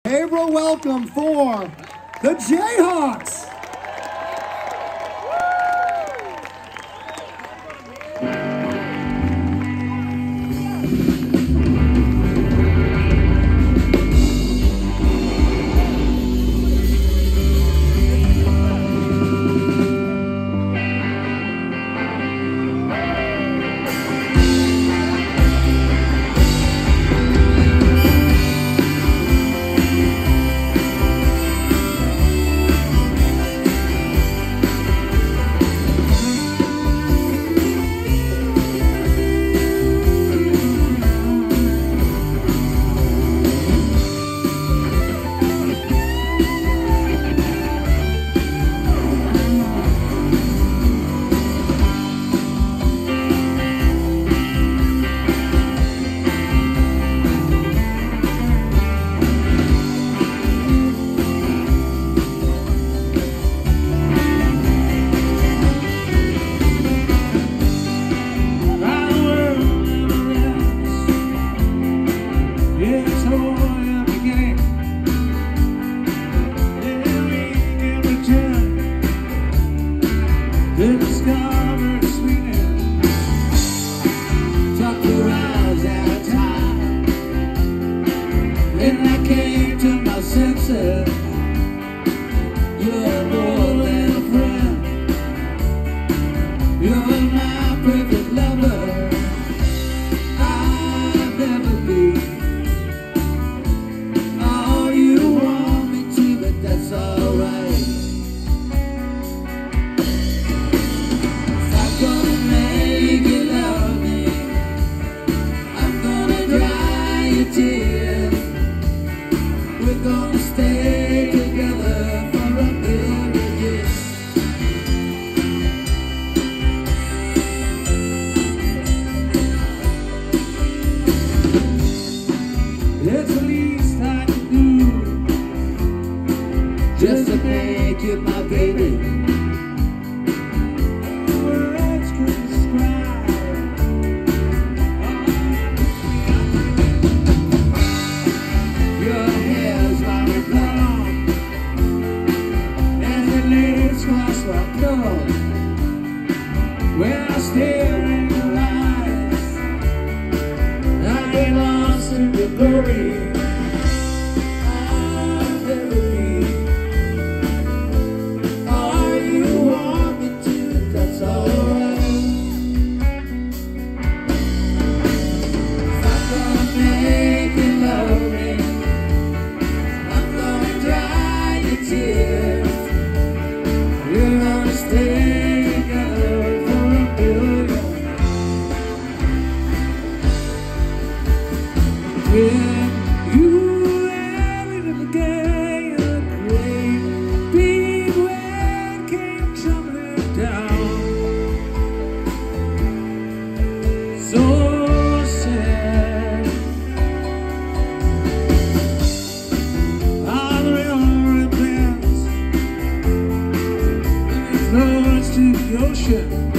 April welcome for the Jayhawks. Discovered sweetness, took the rise out of time. Then I came to my senses. You're more than a friend. You're my perfect lover. I'll never be all you want me to, but that's alright. We're gonna stay together for a million years. It's the least I can do just to make you my baby. Words could describe your hair's like blonde and your legs cross my pillow. When I stare in your eyes, I get lost in your glory. I'll never be all you want me to, that's alright. I'm gonna make you love me. We're gonna stay together for a billion. When you entered the gate, the great big wave came tumbling down. So sad. All the river bends, flows to the ocean.